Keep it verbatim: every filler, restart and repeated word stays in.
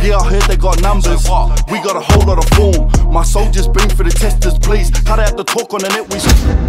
Yeah, I heard they got numbers. We got a whole lot of form. My soldiers bring for the testers, please. How they have to talk on the net, we